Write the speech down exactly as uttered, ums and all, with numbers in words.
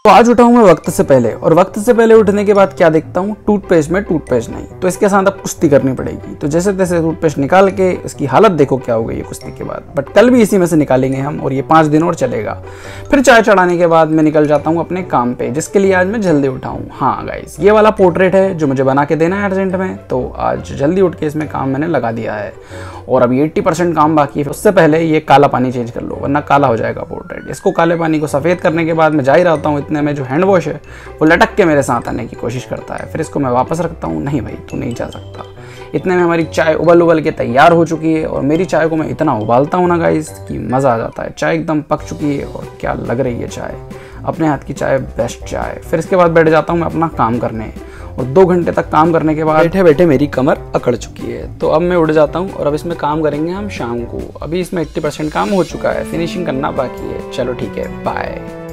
तो आज उठा हूँ मैं वक्त से पहले, और वक्त से पहले उठने के बाद क्या देखता हूँ, टूथपेस्ट में टूथपेस्ट नहीं, तो इसके साथ अब कुश्ती करनी पड़ेगी। तो जैसे तैसे टूथपेस्ट निकाल के इसकी हालत देखो क्या हो गई है कुश्ती के बाद। बट कल भी इसी में से निकालेंगे हम, और ये पाँच दिन और चलेगा। फिर चाय चढ़ाने के बाद मैं निकल जाता हूँ अपने काम पे, जिसके लिए आज मैं जल्दी उठा हूँ। हाँ गाइस, ये वाला पोर्ट्रेट है जो मुझे बना के देना है अर्जेंट में, तो आज जल्दी उठ के इसमें काम मैंने लगा दिया है। और अभी एट्टी परसेंट काम बाकी है। उससे पहले ये काला पानी चेंज कर लो, वरना काला हो जाएगा पोर्ट्रेट। इसको काले पानी को सफ़ेद करने के बाद मैं जा ही रहता हूँ, इतने में जो हैंड वॉश है वो लटक के मेरे साथ आने की कोशिश करता है। फिर इसको मैं वापस रखता हूँ, नहीं भाई तू नहीं जा सकता। इतने में हमारी चाय उबल उबल के तैयार हो चुकी है, और मेरी चाय को मैं इतना उबालता हूँ ना गाइस कि मज़ा आ जाता है। चाय एकदम पक चुकी है, और क्या लग रही है चाय, अपने हाथ की चाय बेस्ट चाय। फिर इसके बाद बैठ जाता हूँ मैं अपना काम करने, और दो घंटे तक काम करने के बाद बैठे बैठे मेरी कमर अकड़ चुकी है। तो अब मैं उठ जाता हूँ, और अब इसमें काम करेंगे हम शाम को। अभी इसमें अस्सी परसेंट काम हो चुका है, फिनिशिंग करना बाकी है। चलो ठीक है, बाय।